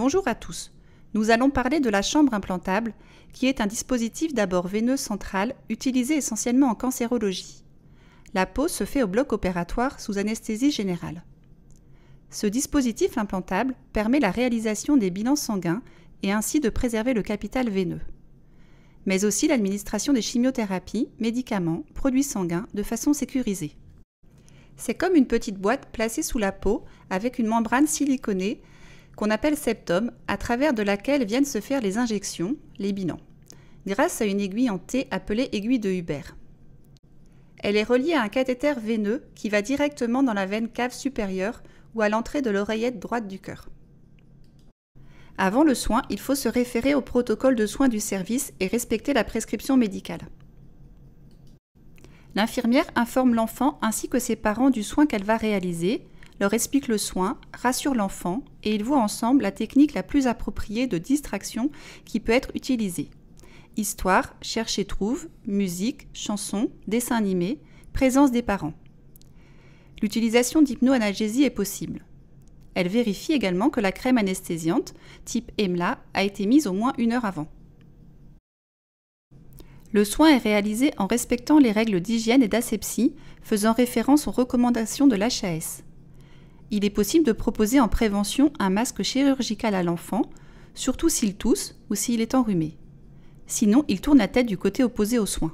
Bonjour à tous. Nous allons parler de la chambre implantable, qui est un dispositif d'abord veineux central utilisé essentiellement en cancérologie. La pose se fait au bloc opératoire sous anesthésie générale. Ce dispositif implantable permet la réalisation des bilans sanguins et ainsi de préserver le capital veineux, mais aussi l'administration des chimiothérapies, médicaments, produits sanguins de façon sécurisée. C'est comme une petite boîte placée sous la peau avec une membrane siliconée qu'on appelle septum, à travers de laquelle viennent se faire les injections, les bilans, grâce à une aiguille en T appelée aiguille de Huber. Elle est reliée à un cathéter veineux qui va directement dans la veine cave supérieure ou à l'entrée de l'oreillette droite du cœur. Avant le soin, il faut se référer au protocole de soins du service et respecter la prescription médicale. L'infirmière informe l'enfant ainsi que ses parents du soin qu'elle va réaliser, leur explique le soin, rassure l'enfant et ils voient ensemble la technique la plus appropriée de distraction qui peut être utilisée. Histoire, cherche et trouve, musique, chansons, dessins animés, présence des parents. L'utilisation d'hypnoanalgésie est possible. Elle vérifie également que la crème anesthésiante, type EMLA, a été mise au moins 1 heure avant. Le soin est réalisé en respectant les règles d'hygiène et d'asepsie, faisant référence aux recommandations de l'HAS. Il est possible de proposer en prévention un masque chirurgical à l'enfant, surtout s'il tousse ou s'il est enrhumé. Sinon, il tourne la tête du côté opposé aux soins.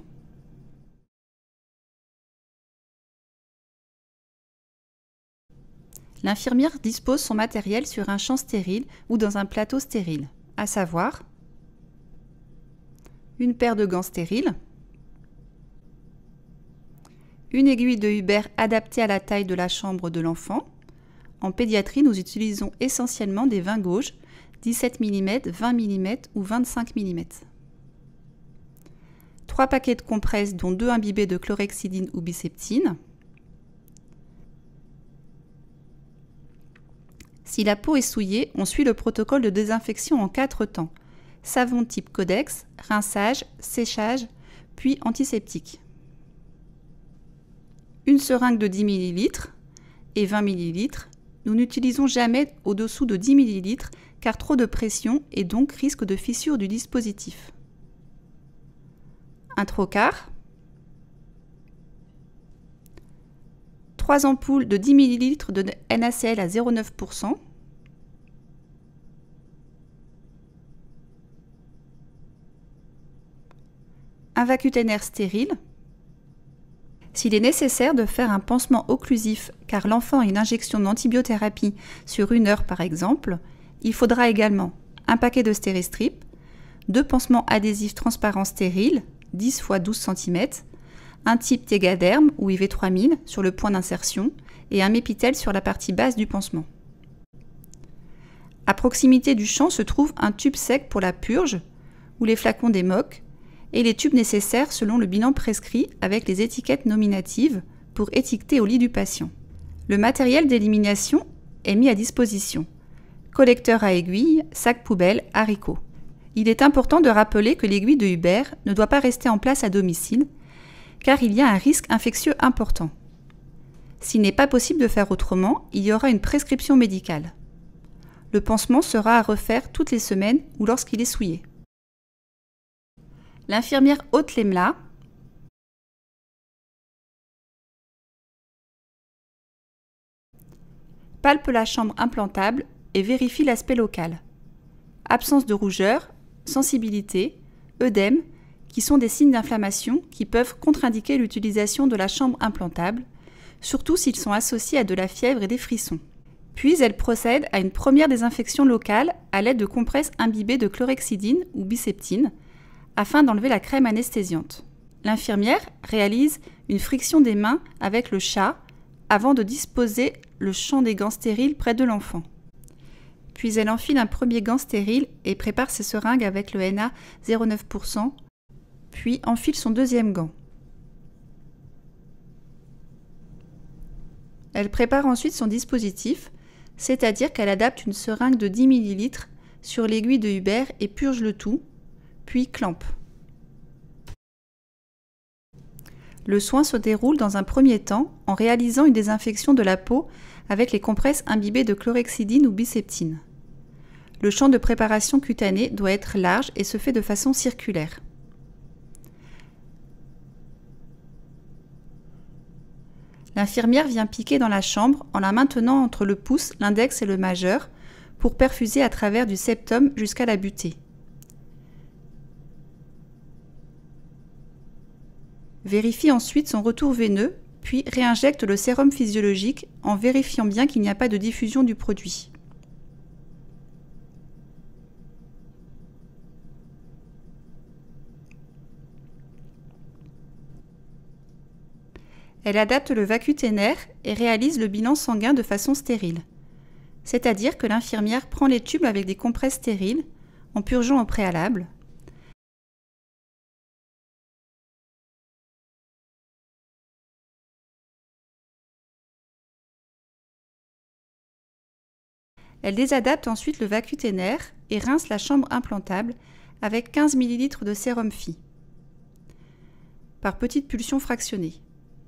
L'infirmière dispose son matériel sur un champ stérile ou dans un plateau stérile, à savoir une paire de gants stériles, une aiguille de Huber adaptée à la taille de la chambre de l'enfant. En pédiatrie, nous utilisons essentiellement des vins gauges, 17 mm, 20 mm ou 25 mm. 3 paquets de compresses dont 2 imbibés de chlorhexidine ou biseptine. Si la peau est souillée, on suit le protocole de désinfection en 4 temps. Savon type Codex, rinçage, séchage, puis antiseptique. Une seringue de 10 ml et 20 ml. Nous n'utilisons jamais au-dessous de 10 ml car trop de pression et donc risque de fissure du dispositif. Un trocar. 3 ampoules de 10 ml de NaCl à 0,9%. Un vacutenaire stérile. S'il est nécessaire de faire un pansement occlusif car l'enfant a une injection d'antibiothérapie sur 1 heure par exemple, il faudra également un paquet de stéristrip, 2 pansements adhésifs transparents stériles, 10 x 12 cm, un type Tegaderm ou IV3000 sur le point d'insertion et un Mépitel sur la partie basse du pansement. À proximité du champ se trouve un tube sec pour la purge ou les flacons d'Emoc et les tubes nécessaires selon le bilan prescrit avec les étiquettes nominatives pour étiqueter au lit du patient. Le matériel d'élimination est mis à disposition. Collecteur à aiguille, sac poubelle, haricot. Il est important de rappeler que l'aiguille de Huber ne doit pas rester en place à domicile car il y a un risque infectieux important. S'il n'est pas possible de faire autrement, il y aura une prescription médicale. Le pansement sera à refaire toutes les semaines ou lorsqu'il est souillé. L'infirmière ôte l'EMLA, palpe la chambre implantable et vérifie l'aspect local. Absence de rougeur, sensibilité, œdème, qui sont des signes d'inflammation qui peuvent contre-indiquer l'utilisation de la chambre implantable, surtout s'ils sont associés à de la fièvre et des frissons. Puis elle procède à une première désinfection locale à l'aide de compresses imbibées de chlorhexidine ou biseptine, afin d'enlever la crème anesthésiante. L'infirmière réalise une friction des mains avec le chat avant de disposer le champ des gants stériles près de l'enfant. Puis elle enfile un premier gant stérile et prépare ses seringues avec le Na 0,9%, puis enfile son deuxième gant. Elle prépare ensuite son dispositif, c'est-à-dire qu'elle adapte une seringue de 10 ml sur l'aiguille de Huber et purge le tout, puis clampe. Le soin se déroule dans un premier temps en réalisant une désinfection de la peau avec les compresses imbibées de chlorhexidine ou biseptine. Le champ de préparation cutanée doit être large et se fait de façon circulaire. L'infirmière vient piquer dans la chambre en la maintenant entre le pouce, l'index et le majeur pour perfuser à travers du septum jusqu'à la butée. Vérifie ensuite son retour veineux, puis réinjecte le sérum physiologique en vérifiant bien qu'il n'y a pas de diffusion du produit. Elle adapte le vacutainaire et réalise le bilan sanguin de façon stérile. C'est-à-dire que l'infirmière prend les tubes avec des compresses stériles, en purgeant au préalable. Elle désadapte ensuite le vacutainaire et rince la chambre implantable avec 15 ml de sérum Phi, par petites pulsions fractionnées.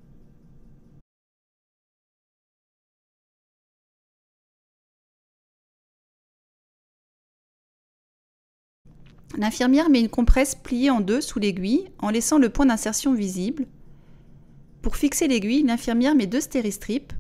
L'infirmière met une compresse pliée en deux sous l'aiguille en laissant le point d'insertion visible. Pour fixer l'aiguille, l'infirmière met 2 stéristrips.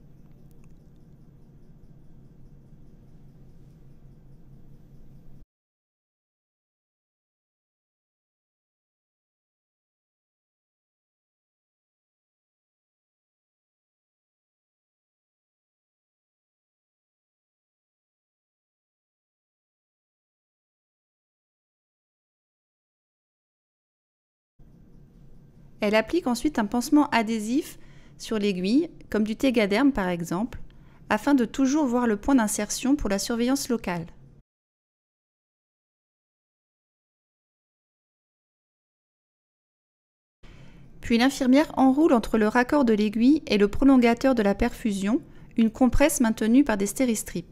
Elle applique ensuite un pansement adhésif sur l'aiguille, comme du Tegaderm par exemple, afin de toujours voir le point d'insertion pour la surveillance locale. Puis l'infirmière enroule entre le raccord de l'aiguille et le prolongateur de la perfusion une compresse maintenue par des stéristrips.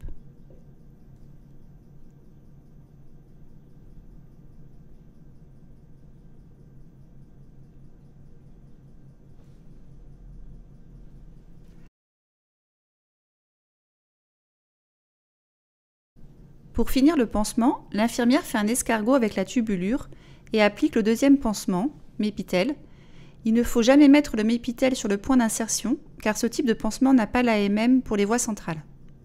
Pour finir le pansement, l'infirmière fait un escargot avec la tubulure et applique le deuxième pansement, Mépitel. Il ne faut jamais mettre le Mépitel sur le point d'insertion, car ce type de pansement n'a pas l'AMM pour les voies centrales.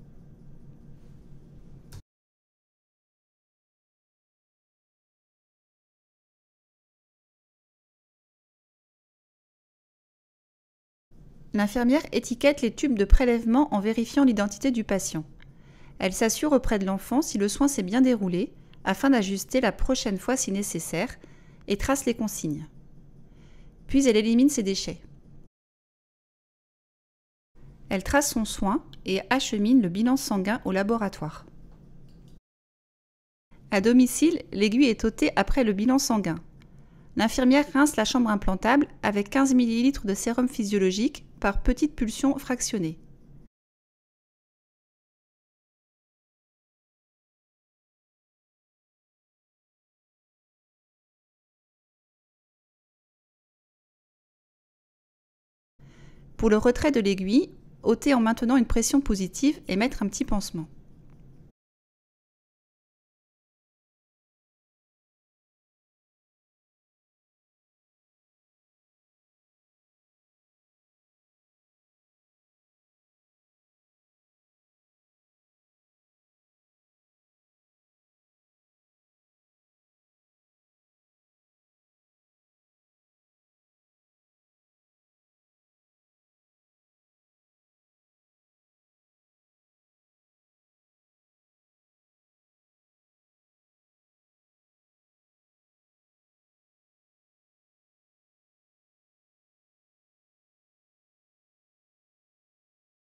L'infirmière étiquette les tubes de prélèvement en vérifiant l'identité du patient. Elle s'assure auprès de l'enfant si le soin s'est bien déroulé, afin d'ajuster la prochaine fois si nécessaire, et trace les consignes. Puis elle élimine ses déchets. Elle trace son soin et achemine le bilan sanguin au laboratoire. À domicile, l'aiguille est ôtée après le bilan sanguin. L'infirmière rince la chambre implantable avec 15 ml de sérum physiologique par petites pulsions fractionnées. Pour le retrait de l'aiguille, ôter en maintenant une pression positive et mettre un petit pansement.